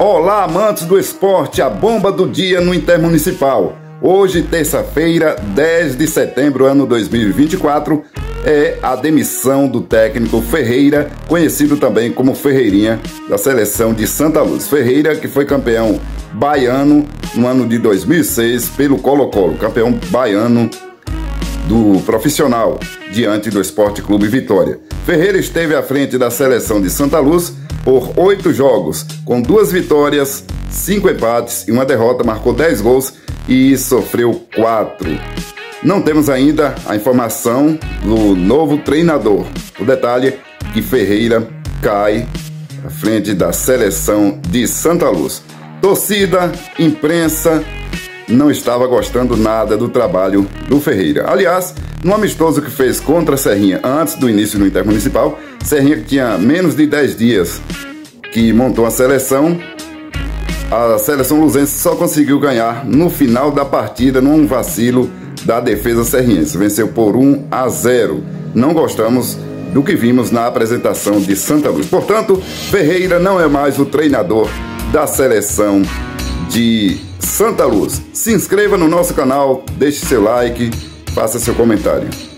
Olá, amantes do esporte, a bomba do dia no Intermunicipal. Hoje, terça-feira, 10 de setembro, ano 2024, é a demissão do técnico Ferreira, conhecido também como Ferreirinha, da seleção de Santa Luz. Ferreira, que foi campeão baiano no ano de 2006 pelo Colo-Colo, campeão baiano do profissional, diante do Esporte Clube Vitória. Ferreira esteve à frente da seleção de Santa Luz por 8 jogos, com 2 vitórias, 5 empates e 1 derrota, marcou 10 gols e sofreu 4. Não temos ainda a informação do novo treinador. O detalhe é que Ferreira cai à frente da seleção de Santa Luz. Torcida, imprensa, não estava gostando nada do trabalho do Ferreira. Aliás, no amistoso que fez contra a Serrinha antes do início do Intermunicipal, Serrinha que tinha menos de 10 dias que montou a seleção luzense só conseguiu ganhar no final da partida, num vacilo da defesa serriense. Venceu por 1-0. Não gostamos do que vimos na apresentação de Santa Luz. Portanto, Ferreira não é mais o treinador da seleção de Santa Luz. Se inscreva no nosso canal, deixe seu like, faça seu comentário.